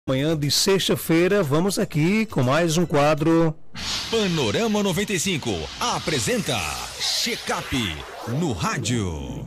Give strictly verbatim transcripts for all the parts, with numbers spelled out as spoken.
Manhã de sexta-feira, vamos aqui com mais um quadro. Panorama noventa e cinco apresenta Check-up no rádio.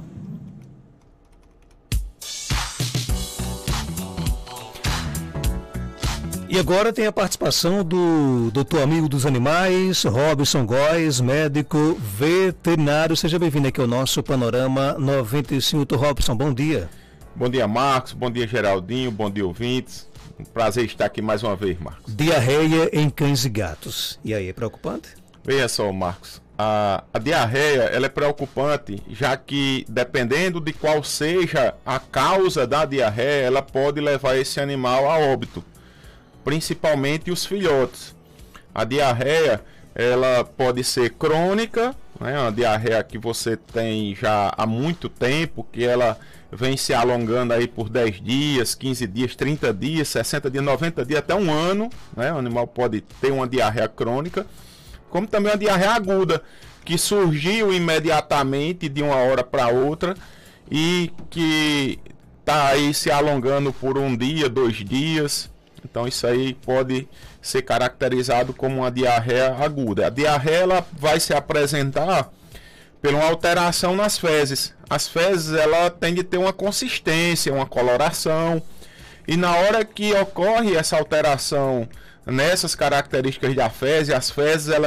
E agora tem a participação do doutor amigo dos animais, Robson Góes, médico veterinário. Seja bem-vindo aqui ao nosso Panorama noventa e cinco. doutor Robson, bom dia. Bom dia, Marcos. Bom dia, Geraldinho. Bom dia, ouvintes. Um prazer estar aqui mais uma vez, Marcos. Diarreia em cães e gatos. E aí, é preocupante? Veja só, Marcos. A, a diarreia ela é preocupante, já que, dependendo de qual seja a causa da diarreia, ela pode levar esse animal a óbito, principalmente os filhotes. A diarreia ela pode ser crônica, né? Uma diarreia que você tem já há muito tempo, que ela vem se alongando aí por dez dias, quinze dias, trinta dias, sessenta dias, noventa dias, até um ano, né? O animal pode ter uma diarreia crônica, como também uma diarreia aguda, que surgiu imediatamente de uma hora para outra e que está aí se alongando por um dia, dois dias. Então isso aí pode ser caracterizado como uma diarreia aguda. A diarreia ela vai se apresentar por uma alteração nas fezes. As fezes ela tem de ter uma consistência, uma coloração. E na hora que ocorre essa alteração nessas características da fezes, as fezes ela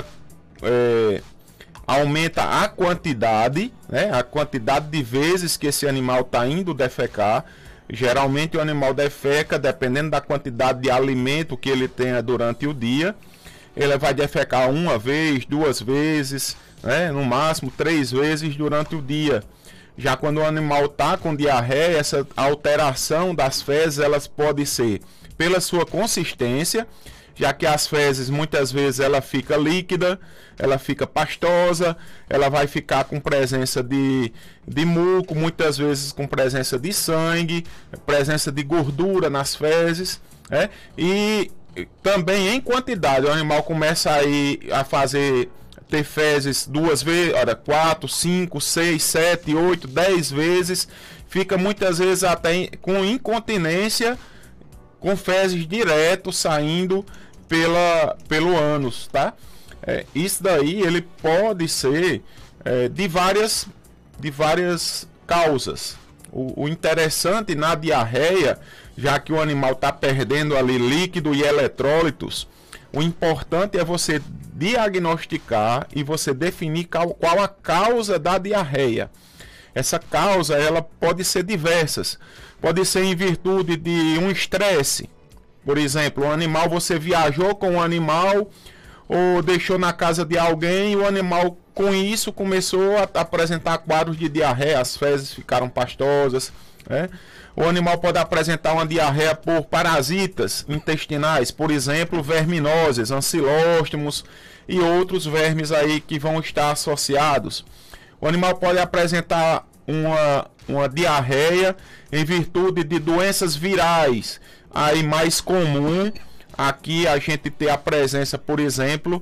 é, aumenta a quantidade, né? A quantidade de vezes que esse animal está indo defecar. Geralmente o animal defeca, dependendo da quantidade de alimento que ele tenha durante o dia, ele vai defecar uma vez, duas vezes, né? No máximo três vezes durante o dia. Já quando o animal está com diarreia, essa alteração das fezes elas pode ser pela sua consistência, já que as fezes muitas vezes ela fica líquida, ela fica pastosa, ela vai ficar com presença de, de muco, muitas vezes com presença de sangue, presença de gordura nas fezes, né? E também em quantidade, o animal começa aí a fazer, ter fezes duas vezes, olha, quatro, cinco, seis, sete, oito, dez vezes, fica muitas vezes até com incontinência, com fezes direto saindo pela, pelo ânus, tá? É, isso daí ele pode ser é, de várias de várias causas. O, o interessante na diarreia, já que o animal está perdendo ali líquido e eletrólitos, o importante é você diagnosticar e você definir qual, qual a causa da diarreia. Essa causa ela pode ser diversas, pode ser em virtude de um estresse. Por exemplo, um animal, você viajou com um animal ou deixou na casa de alguém e o animal com isso começou a apresentar quadros de diarreia, as fezes ficaram pastosas, né? O animal pode apresentar uma diarreia por parasitas intestinais, por exemplo, verminoses, ancilóstomos e outros vermes aí que vão estar associados. O animal pode apresentar uma, uma diarreia em virtude de doenças virais. Aí mais comum aqui a gente ter a presença, por exemplo,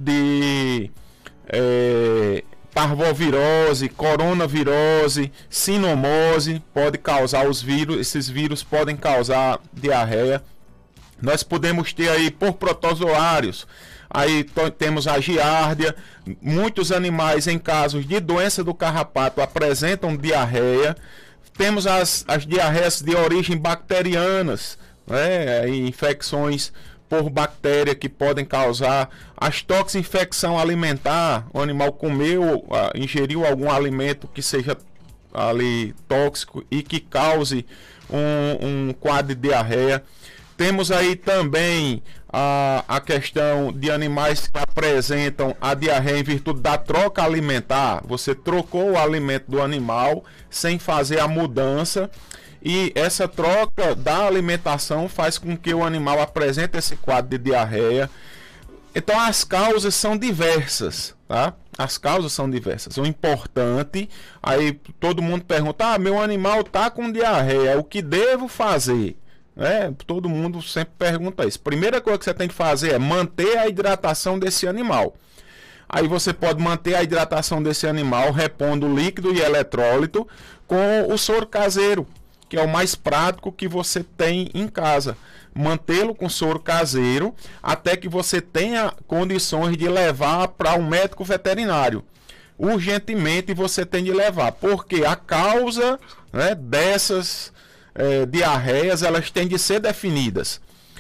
de é, parvovirose, coronavirose, sinomose, pode causar os vírus, esses vírus podem causar diarreia. Nós podemos ter aí por protozoários, aí temos a giardia. Muitos animais em casos de doença do carrapato apresentam diarreia. Temos as, as diarreias de origem bacterianas, né? Infecções por bactéria que podem causar as toxinfecção alimentar. O animal comeu, ingeriu algum alimento que seja ali tóxico e que cause um, um quadro de diarreia. Temos aí também a, a questão de animais que apresentam a diarreia em virtude da troca alimentar. Você trocou o alimento do animal sem fazer a mudança e essa troca da alimentação faz com que o animal apresente esse quadro de diarreia. Então as causas são diversas, tá? As causas são diversas. O importante, aí todo mundo pergunta, ah, meu animal tá com diarreia, o que devo fazer? É, todo mundo sempre pergunta isso. Primeira coisa que você tem que fazer é manter a hidratação desse animal. Aí você pode manter a hidratação desse animal repondo líquido e eletrólito com o soro caseiro, que é o mais prático que você tem em casa. Mantê-lo com soro caseiro até que você tenha condições de levar para um médico veterinário. Urgentemente você tem de levar, porque a causa, né, dessas é, diarreias, elas têm de ser definidas.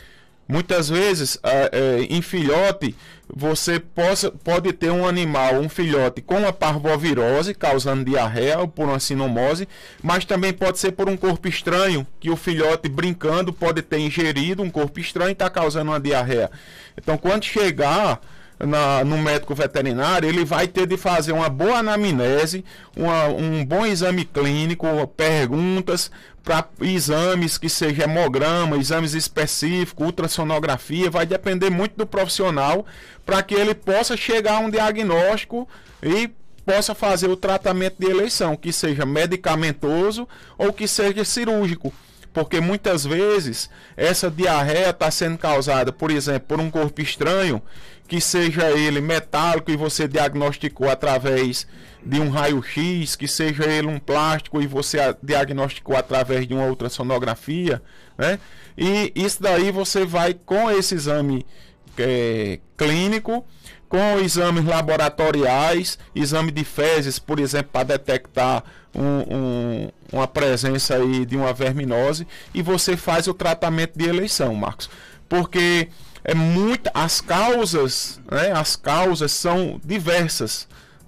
Muitas vezes, é, é, em filhote, você possa, pode ter um animal, um filhote com uma parvovirose, causando diarreia, ou por uma sinomose, mas também pode ser por um corpo estranho, que o filhote, brincando, pode ter ingerido um corpo estranho e está causando uma diarreia. Então, quando chegar Na, no médico veterinário, ele vai ter de fazer uma boa anamnese, uma, um bom exame clínico, perguntas para exames que seja hemograma, exames específicos, ultrassonografia, vai depender muito do profissional para que ele possa chegar a um diagnóstico e possa fazer o tratamento de eleição, que seja medicamentoso ou que seja cirúrgico. Porque muitas vezes essa diarreia está sendo causada, por exemplo, por um corpo estranho, que seja ele metálico e você diagnosticou através de um raio-x, que seja ele um plástico e você diagnosticou através de uma ultrassonografia, né? E isso daí você vai com esse exame é, clínico, com exames laboratoriais, exame de fezes, por exemplo, para detectar um, um, uma presença aí de uma verminose, e você faz o tratamento de eleição, Marcos. Porque é muito, as causas, né, as causas são diversas,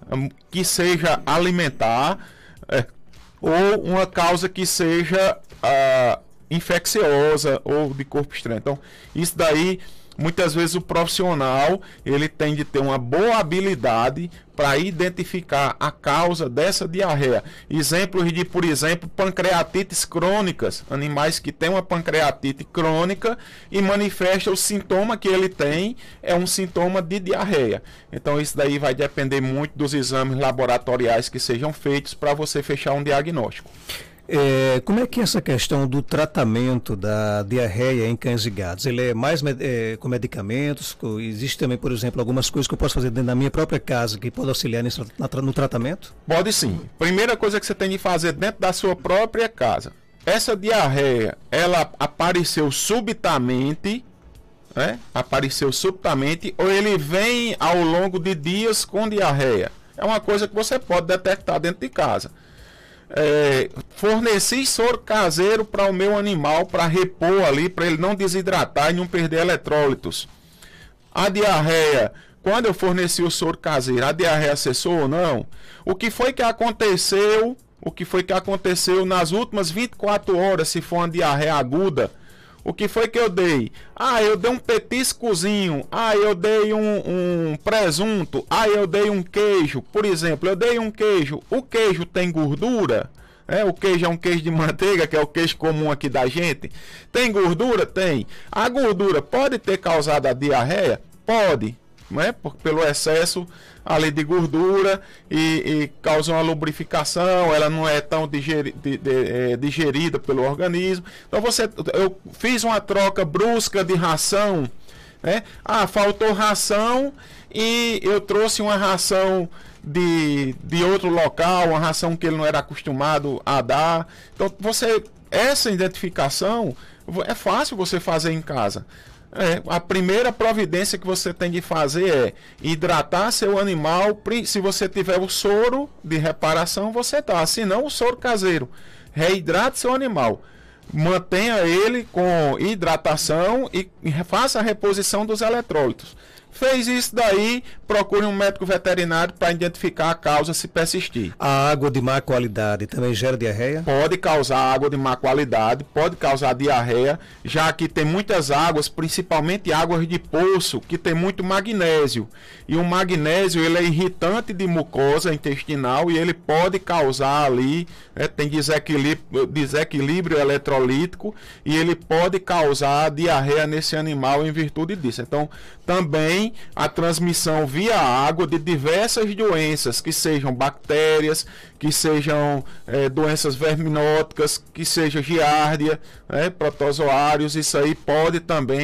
que seja alimentar, é, ou uma causa que seja ah, infecciosa ou de corpo estranho. Então, isso daí, muitas vezes o profissional ele tem de ter uma boa habilidade para identificar a causa dessa diarreia. Exemplos de, por exemplo, pancreatites crônicas, animais que têm uma pancreatite crônica e manifesta o sintoma que ele tem é um sintoma de diarreia. Então isso daí vai depender muito dos exames laboratoriais que sejam feitos para você fechar um diagnóstico. É, como é que é essa questão do tratamento da diarreia em cães e gatos? Ele é mais é, com medicamentos? Existe também, por exemplo, algumas coisas que eu posso fazer dentro da minha própria casa que pode auxiliar nesse, no tratamento? Pode sim. Primeira coisa que você tem de fazer dentro da sua própria casa. Essa diarreia, ela apareceu subitamente, né? Apareceu subitamente, ou ele vem ao longo de dias com diarreia? É uma coisa que você pode detectar dentro de casa. É, forneci soro caseiro para o meu animal para repor ali, para ele não desidratar e não perder eletrólitos. A diarreia, quando eu forneci o soro caseiro, a diarreia cessou ou não? O que foi que aconteceu? O que foi que aconteceu nas últimas vinte e quatro horas, se for uma diarreia aguda? O que foi que eu dei? Ah, eu dei um petiscozinho. Ah, eu dei um, um presunto. Ah, eu dei um queijo. Por exemplo, eu dei um queijo. O queijo tem gordura? É, o queijo é um queijo de manteiga, que é o queijo comum aqui da gente. Tem gordura? Tem. A gordura pode ter causado a diarreia? Pode. Né? Por, pelo excesso ali de gordura e, e causa uma lubrificação, ela não é tão digeri, de, de, é, digerida pelo organismo. Então você, eu fiz uma troca brusca de ração, né? Ah, faltou ração e eu trouxe uma ração de, de outro local, uma ração que ele não era acostumado a dar. Então você, essa identificação é fácil você fazer em casa. É, a primeira providência que você tem de fazer é hidratar seu animal. Se você tiver o soro de reparação, você dá. Se não, o soro caseiro. Reidrate seu animal. Mantenha ele com hidratação e faça a reposição dos eletrólitos. Fez isso daí, procure um médico veterinário para identificar a causa se persistir. A água de má qualidade também gera diarreia? Pode causar água de má qualidade, pode causar diarreia, já que tem muitas águas, principalmente águas de poço, que tem muito magnésio. E o magnésio ele é irritante de mucosa intestinal e ele pode causar ali, né, tem desequilíbrio, desequilíbrio eletrolítico e ele pode causar diarreia nesse animal em virtude disso. Então, também a transmissão via água de diversas doenças, que sejam bactérias, que sejam é, doenças verminóticas, que seja giardia, né, protozoários, isso aí pode também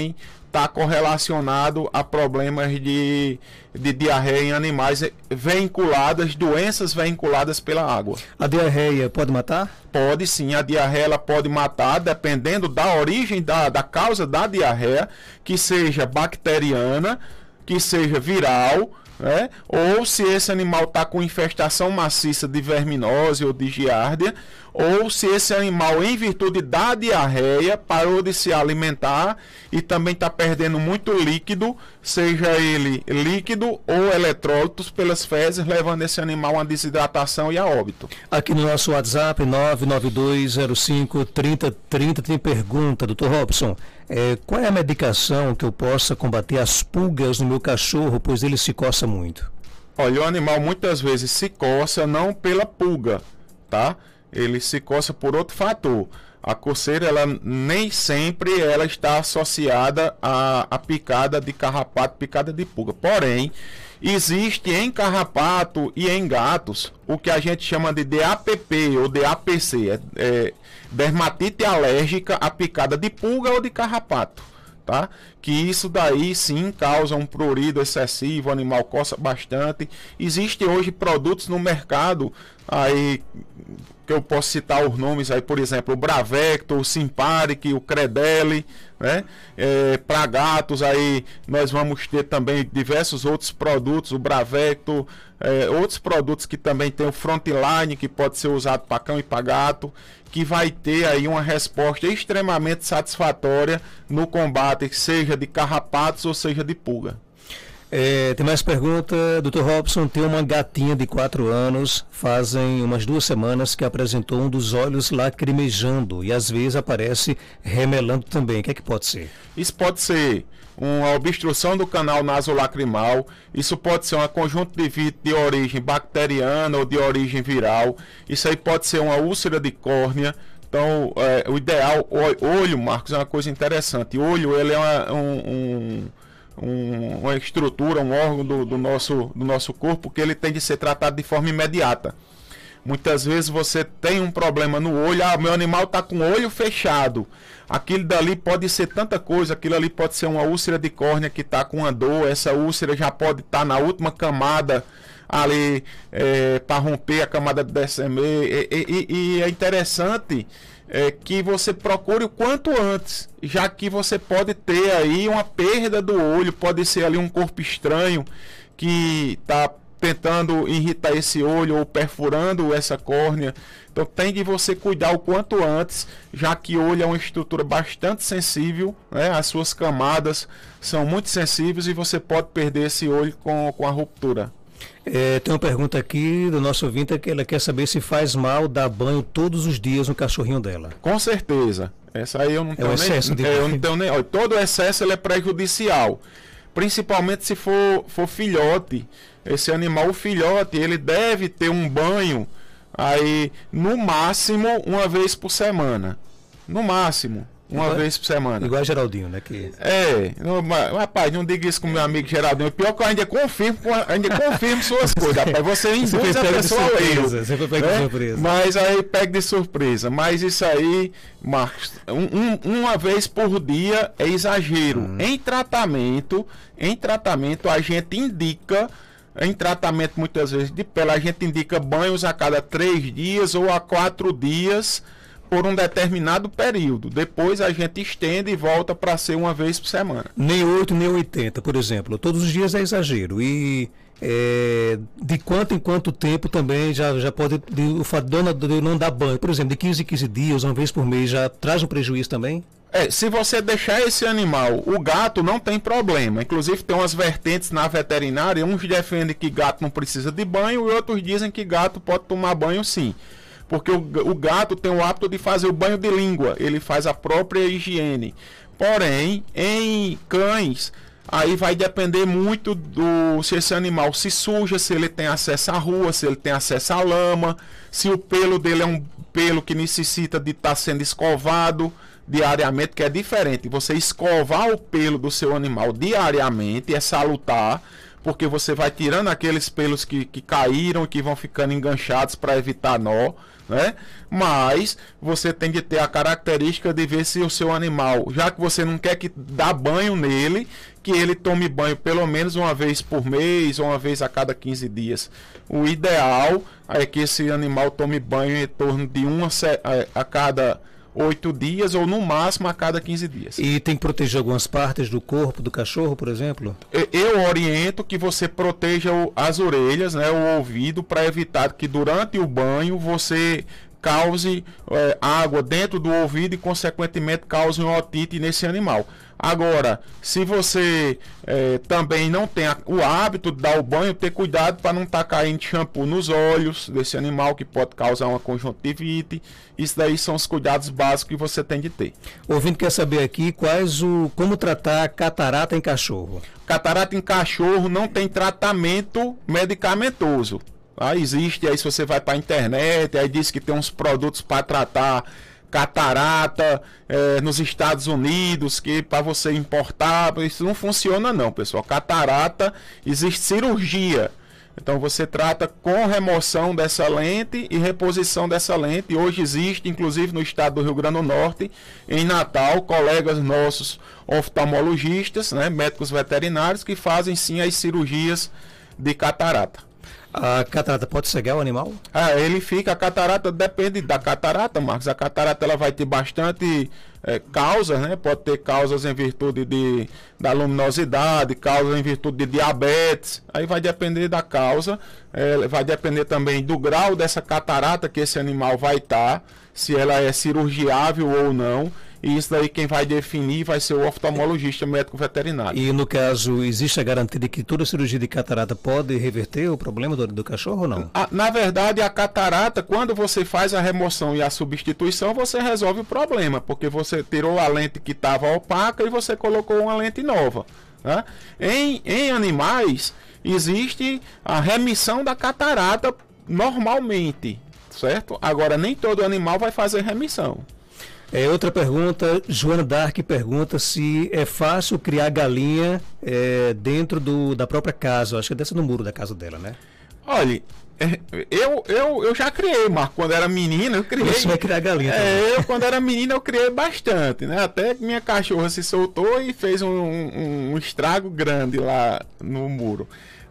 está correlacionado a problemas de, de diarreia em animais veiculadas, doenças veiculadas pela água. A diarreia pode matar? Pode sim, a diarreia ela pode matar, dependendo da origem, da, da causa da diarreia, que seja bacteriana, que seja viral, né? Ou se esse animal está com infestação maciça de verminose ou de giardia, ou se esse animal, em virtude da diarreia, parou de se alimentar e também está perdendo muito líquido, seja ele líquido ou eletrólitos pelas fezes, levando esse animal a desidratação e a óbito. Aqui no nosso WhatsApp, nove nove dois zero cinco, trinta trinta, tem pergunta, doutor Robson, é, qual é a medicação que eu possa combater as pulgas no meu cachorro, pois ele se coça muito? Olha, o animal muitas vezes se coça não pela pulga, tá? Ele se coça por outro fator. A coceira, ela nem sempre ela está associada à, à picada de carrapato, picada de pulga. Porém, existe em carrapato e em gatos o que a gente chama de D A P P ou D A P C, é, é dermatite alérgica à picada de pulga ou de carrapato. Tá? Que isso daí sim causa um prurido excessivo, o animal coça bastante. Existem hoje produtos no mercado aí que eu posso citar os nomes aí, por exemplo, o Bravecto, o Simparic, o Credelli, né? É, para gatos aí nós vamos ter também diversos outros produtos, o Bravecto, é, outros produtos que também tem o Frontline, que pode ser usado para cão e para gato, que vai ter aí uma resposta extremamente satisfatória no combate, seja de carrapatos ou seja de pulga. É, tem mais pergunta, doutor Robson, tem uma gatinha de quatro anos, fazem umas duas semanas que apresentou um dos olhos lacrimejando e às vezes aparece remelando também. O que é que pode ser? Isso pode ser uma obstrução do canal nasolacrimal, isso pode ser uma conjuntivite de origem bacteriana ou de origem viral, isso aí pode ser uma úlcera de córnea. Então, é, o ideal, o olho, Marcos, é uma coisa interessante. O olho, ele é uma, um, um, uma estrutura, um órgão do, do, nosso, do nosso corpo que ele tem de ser tratado de forma imediata. Muitas vezes você tem um problema no olho, ah, meu animal está com o olho fechado. Aquilo dali pode ser tanta coisa, aquilo ali pode ser uma úlcera de córnea que está com uma dor, essa úlcera já pode estar tá na última camada ali é, para romper a camada de D S M E, e, e, e é interessante é, que você procure o quanto antes, já que você pode ter aí uma perda do olho, pode ser ali um corpo estranho que está tentando irritar esse olho ou perfurando essa córnea. Então tem de você cuidar o quanto antes, já que o olho é uma estrutura bastante sensível, né? As suas camadas são muito sensíveis e você pode perder esse olho com, com a ruptura. É, tem uma pergunta aqui do nosso ouvinte que ela quer saber se faz mal dar banho todos os dias no cachorrinho dela. Com certeza. Essa aí eu não é tenho um excesso nem... De... É, eu não tenho nem... Olha, todo excesso ele é prejudicial. Principalmente se for, for filhote. Esse animal, o filhote, ele deve ter um banho aí no máximo uma vez por semana. No máximo, uma igual, vez por semana. Igual a Geraldinho, né? Que... É, não, mas, rapaz, não diga isso com meu amigo Geraldinho. Pior que eu ainda confirmo, ainda confirmo suas coisas, rapaz. Você induz a pessoa a erro. Você foi pego de surpresa. Mas aí pega de surpresa. Mas isso aí, Marcos, um, um, uma vez por dia é exagero. Hum. Em tratamento, em tratamento a gente indica. Em tratamento, muitas vezes, de pele, a gente indica banhos a cada três dias ou a quatro dias por um determinado período. Depois a gente estende e volta para ser uma vez por semana. Nem oito, nem oitenta, por exemplo. Todos os dias é exagero. E é, de quanto em quanto tempo também já, já pode... De, o fato de não dar banho, por exemplo, de quinze em quinze dias, uma vez por mês, já traz um prejuízo também? É, se você deixar esse animal, o gato não tem problema. Inclusive tem umas vertentes na veterinária, uns defendem que gato não precisa de banho e outros dizem que gato pode tomar banho sim. Porque o, o gato tem o hábito de fazer o banho de língua, ele faz a própria higiene. Porém, em cães, aí vai depender muito do se esse animal se suja, se ele tem acesso à rua, se ele tem acesso à lama, se o pelo dele é um pelo que necessita de estar sendo escovado diariamente, que é diferente. Você escovar o pelo do seu animal diariamente é salutar, porque você vai tirando aqueles pelos que, que caíram e que vão ficando enganchados para evitar nó, né? Mas você tem que ter a característica de ver se o seu animal, já que você não quer que dá banho nele, que ele tome banho pelo menos uma vez por mês ou uma vez a cada quinze dias. O ideal é que esse animal tome banho em torno de uma a cada oito dias ou no máximo a cada quinze dias. E tem que proteger algumas partes do corpo do cachorro, por exemplo? Eu oriento que você proteja as orelhas, né, o ouvido, para evitar que durante o banho você cause é, água dentro do ouvido e consequentemente cause uma otite nesse animal. Agora, se você é, também não tem a, o hábito de dar o banho, ter cuidado para não estar tá caindo shampoo nos olhos desse animal, que pode causar uma conjuntivite. Isso daí são os cuidados básicos que você tem de ter. O ouvinte quer saber aqui quais o, como tratar catarata em cachorro. Catarata em cachorro não tem tratamento medicamentoso. Ah, existe, aí se você vai para a internet, aí diz que tem uns produtos para tratar catarata é, nos Estados Unidos, que para você importar, isso não funciona não, pessoal. Catarata, existe cirurgia. Então você trata com remoção dessa lente e reposição dessa lente. E hoje existe, inclusive no estado do Rio Grande do Norte, em Natal, colegas nossos oftalmologistas, né, médicos veterinários, que fazem sim as cirurgias de catarata. A catarata pode cegar o animal? Ah, ele fica, a catarata depende da catarata, Marcos. A catarata ela vai ter bastante é, causas, né? Pode ter causas em virtude de, da luminosidade, causas em virtude de diabetes. Aí vai depender da causa, é, vai depender também do grau dessa catarata que esse animal vai estar, se ela é cirurgiável ou não. E isso daí quem vai definir vai ser o oftalmologista, médico veterinário. E no caso, existe a garantia de que toda cirurgia de catarata pode reverter o problema do, do cachorro ou não? A, na verdade, a catarata, quando você faz a remoção e a substituição, você resolve o problema, porque você tirou a lente que estava opaca e você colocou uma lente nova. Né? Em, em animais, existe a remissão da catarata normalmente, certo? Agora, nem todo animal vai fazer remissão. É, outra pergunta, Joana Dark pergunta se é fácil criar galinha é, dentro do, da própria casa. Acho que deve ser no muro da casa dela, né? Olha, eu, eu, eu já criei, Marco, quando era menina, eu criei. Você vai criar galinha também. É, eu, quando era menina, eu criei bastante, né? Até que minha cachorra se soltou e fez um, um, um estrago grande lá no muro.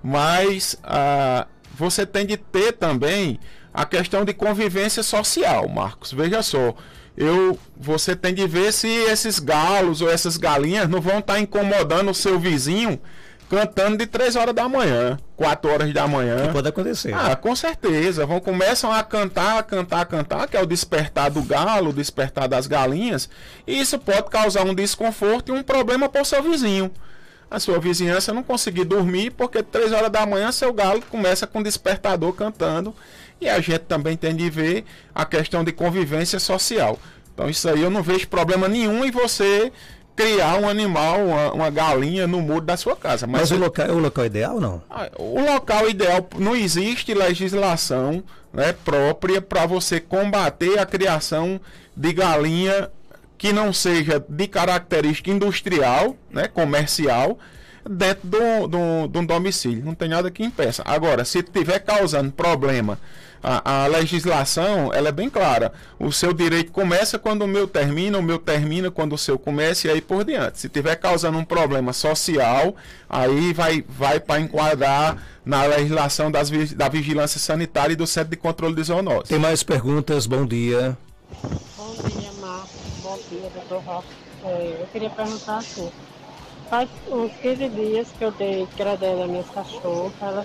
Mas ah, você tem de ter também a questão de convivência social, Marcos. Veja só. Eu, você tem de ver se esses galos ou essas galinhas não vão estar tá incomodando o seu vizinho cantando de três horas da manhã, quatro horas da manhã. Que pode acontecer. Ah, né? Com certeza. Vão, começam a cantar, cantar, cantar, que é o despertar do galo, o despertar das galinhas. E isso pode causar um desconforto e um problema para o seu vizinho. A sua vizinhança não conseguir dormir porque três horas da manhã seu galo começa com o despertador cantando. E a gente também tem de ver a questão de convivência social. Então isso aí eu não vejo problema nenhum em você criar um animal, uma, uma galinha no muro da sua casa. Mas, Mas o, o, local, é o local ideal não? O local ideal, não existe legislação, né, própria para você combater a criação de galinha que não seja de característica industrial, né, comercial, dentro do, do, do domicílio. Não tem nada que impeça. Agora, se estiver causando problema, a, a legislação ela é bem clara. O seu direito começa quando o meu termina, o meu termina quando o seu começa e aí por diante. Se estiver causando um problema social, aí vai, vai para enquadrar na legislação das, da vigilância sanitária e do Centro de Controle de Zoonoses. Tem mais perguntas? Bom dia. Bom dia, Marcos. Bom dia, doutor Roque. É, eu queria perguntar assim. Faz uns quinze dias que eu dei credela às minhas cachorras. Elas,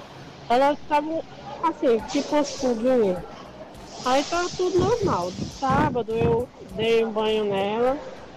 elas estavam assim, tipo uns pulguinhos. Aí tá tudo normal. De sábado eu dei um banho nela.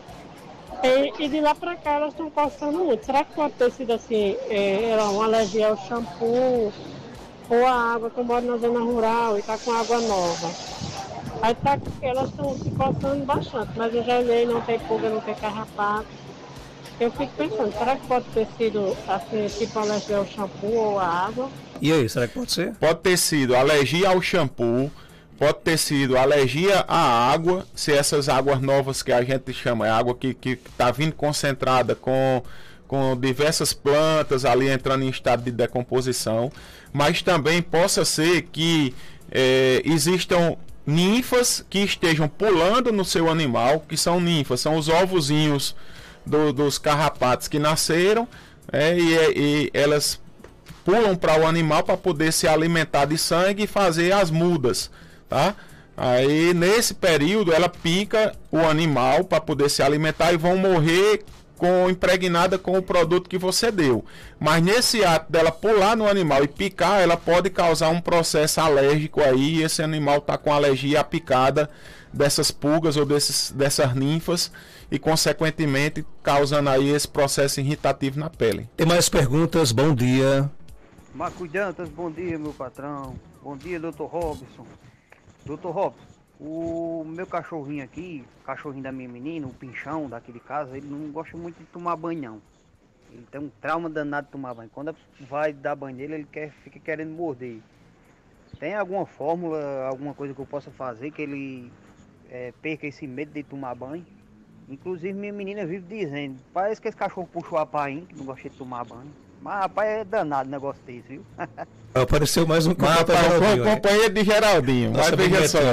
E, e de lá pra cá elas estão coçando muito. Será que pode ter sido assim, é, uma alergia ao shampoo ou a água que eu moro na zona rural e tá com água nova? Aí tá, elas estão se coçando bastante, mas eu já olhei, não tem pulga, não tem carrapato. Eu fico pensando, será que pode ter sido assim, tipo alergia ao shampoo ou à água? E aí, será que pode ser? Pode ter sido alergia ao shampoo, pode ter sido alergia à água, se essas águas novas que a gente chama, é água que está vindo concentrada com, com diversas plantas ali entrando em estado de decomposição, mas também possa ser que é, existam ninfas que estejam pulando no seu animal, que são ninfas, são os ovozinhos do, dos carrapatos que nasceram, é, e, e elas pulam para o animal para poder se alimentar de sangue e fazer as mudas, tá? Aí nesse período ela pica o animal para poder se alimentar e vão morrer com impregnada com o produto que você deu. Mas nesse ato dela pular no animal e picar, ela pode causar um processo alérgico aí, e esse animal está com alergia à picada dessas pulgas ou desses, dessas ninfas e consequentemente causando aí esse processo irritativo na pele. Tem mais perguntas? Bom dia. Marcos Dantas, bom dia, meu patrão. Bom dia, doutor Robson. doutor Robson, o meu cachorrinho aqui, cachorrinho da minha menina, o pinchão daqui de casa, ele não gosta muito de tomar banho, não. Ele tem um trauma danado de tomar banho. Quando vai dar banho nele, ele quer, fica querendo morder. Tem alguma fórmula, alguma coisa que eu possa fazer que ele é, perca esse medo de tomar banho? Inclusive, minha menina vive dizendo, parece que esse cachorro puxou a painha, que não gosta de tomar banho. Mas, rapaz, é danado o negócio desse, viu? Apareceu mais um companheiro de Geraldinho. Mas veja só.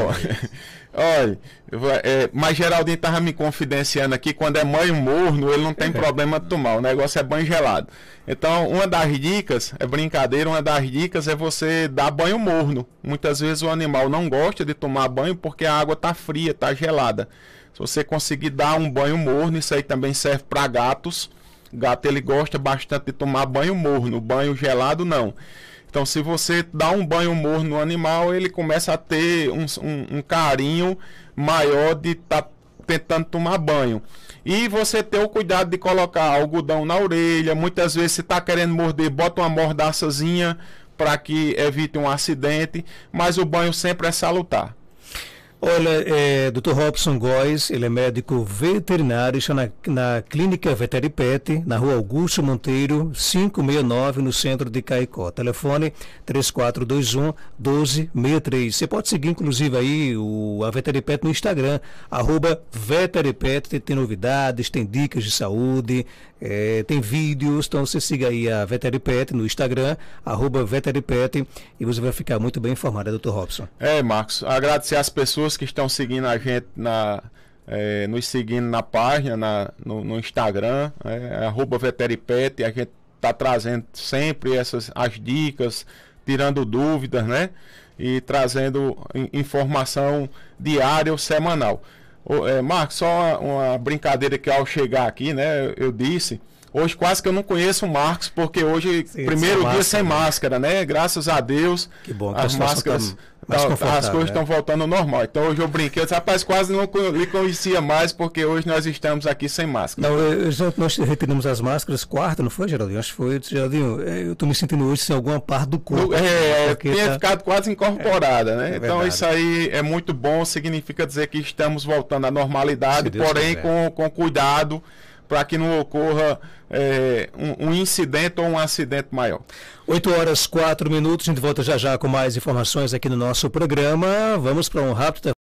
Olha, é, mas Geraldinho estava me confidenciando aqui, quando é banho morno, ele não tem problema de tomar. O negócio é banho gelado. Então, uma das dicas, é brincadeira, uma das dicas é você dar banho morno. Muitas vezes o animal não gosta de tomar banho porque a água está fria, está gelada. Se você conseguir dar um banho morno, isso aí também serve para gatos. Gato, ele gosta bastante de tomar banho morno, banho gelado não. Então, se você dá um banho morno no animal, ele começa a ter um, um, um carinho maior de estar tá tentando tomar banho. E você ter o cuidado de colocar algodão na orelha. Muitas vezes, se está querendo morder, bota uma mordaçazinha para que evite um acidente. Mas o banho sempre é salutar. Olha, é, doutor Robson Góes, ele é médico veterinário, está na, na Clínica Veteripet, na Rua Augusto Monteiro, quinhentos e sessenta e nove, no centro de Caicó. Telefone três quatro dois um, um dois seis três. Você pode seguir, inclusive, aí o, a Veteripet no Instagram, arroba Veteripet, tem, tem novidades, tem dicas de saúde, é, tem vídeos, então você siga aí a Veteripet no Instagram, arroba Veteripet, e você vai ficar muito bem informado, doutor Robson. É, Marcos, agradecer às pessoas que estão seguindo a gente, na, é, nos seguindo na página, na, no, no Instagram, é, arroba Veteripet, a gente está trazendo sempre essas as dicas, tirando dúvidas, né? E trazendo informação diária ou semanal. O, é, Marcos, só uma, uma brincadeira que ao chegar aqui, né, eu, eu disse... Hoje quase que eu não conheço o Marcos, porque hoje, Sim, primeiro dia máscara, sem máscara, né? Graças a Deus, que bom, as máscaras, tá as coisas estão né? voltando ao normal. Então hoje eu brinquei, eu disse, rapaz, quase não lhe conhecia mais, porque hoje nós estamos aqui sem máscara. Não, eu, eu, nós retiramos as máscaras quarta, não foi, Geraldinho? Acho que foi, Geraldinho, eu estou me sentindo hoje sem alguma parte do corpo. É, tinha tá... ficado quase incorporada, é, né? É então verdade. Isso aí é muito bom, significa dizer que estamos voltando à normalidade, porém com, com cuidado, para que não ocorra é, um, um incidente ou um acidente maior. oito horas, quatro minutos, a gente volta já já com mais informações aqui no nosso programa. Vamos para um rápido